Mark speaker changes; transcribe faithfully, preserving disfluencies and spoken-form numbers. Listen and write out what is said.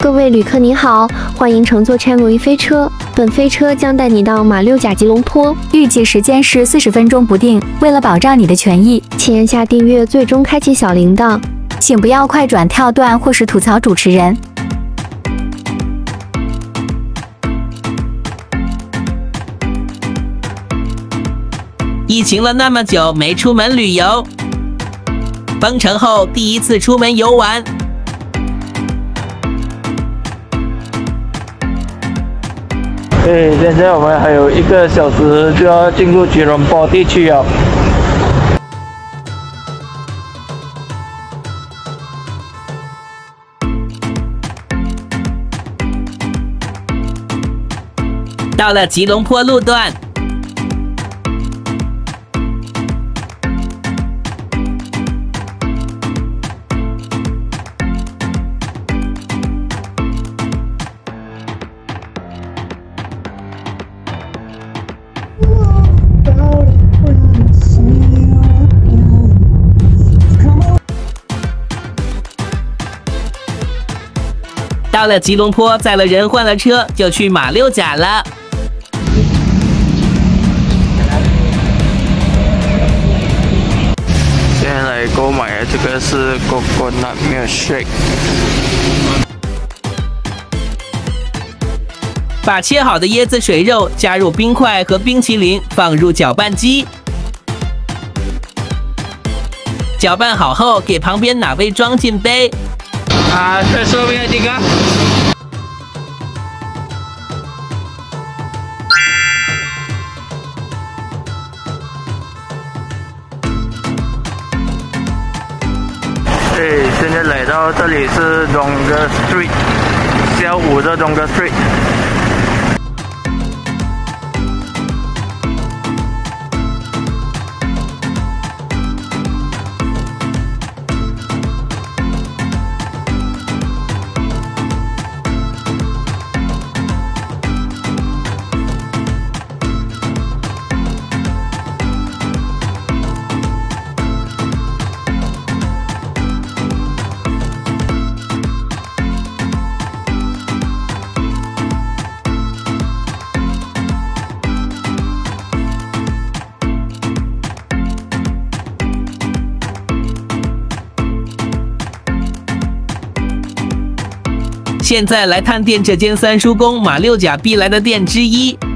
Speaker 1: 各位旅客你好，欢迎乘坐 Channel 飞车，本飞车将带你到马六甲吉隆坡，
Speaker 2: 预计时间是四十分钟不定。为了保障你的权益，
Speaker 1: 请按下订阅，最终开启小铃铛，
Speaker 2: 请不要快转跳段或是吐槽主持人。
Speaker 3: 疫情了那么久没出门旅游，封城后第一次出门游玩。
Speaker 4: 对，现在我们还有一个小时就要进入吉隆坡地区了。
Speaker 3: 到了吉隆坡路段。到了吉隆坡，载了人换了车，就去马六甲了。
Speaker 4: 现在来购买的这个是 Coconut Milkshake，
Speaker 3: 把切好的椰子水肉加入冰块和冰淇淋，放入搅拌机。搅拌好后，给旁边哪位装进杯。
Speaker 4: 啊，再说一遍这个。对，现在来到这里是 Rongga Street， 下午的 Rongga Street。
Speaker 3: 现在来探店这间三叔公马六甲必来的店之一